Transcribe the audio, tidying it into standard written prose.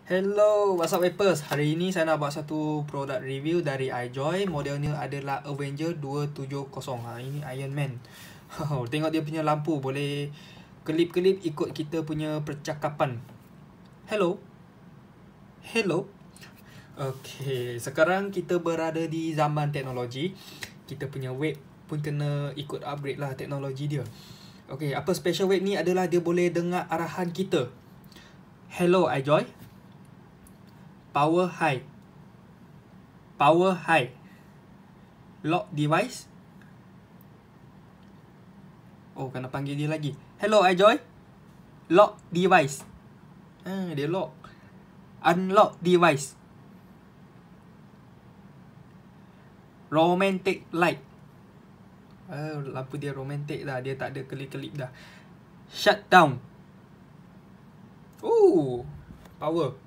Hello, what's up Vapers? Hari ini saya nak buat satu produk review dari iJoy. Modelnya adalah Avenger 270. Ini Iron Man. Tengok dia punya lampu, boleh kelip-kelip ikut kita punya percakapan. Hello. Hello. Okay, sekarang kita berada di zaman teknologi. Kita punya vape pun kena ikut upgrade lah teknologi dia. Okay, apa special vape ni adalah dia boleh dengar arahan kita. Hello iJoy. Power high. Power high. Lock device. Oh, kena panggil dia lagi. Hello iJoy. Lock device. Dia lock. Unlock device. Romantic light. Lampu dia romantic dah. Dia tak ada kelip-kelip dah. Shut down. Power.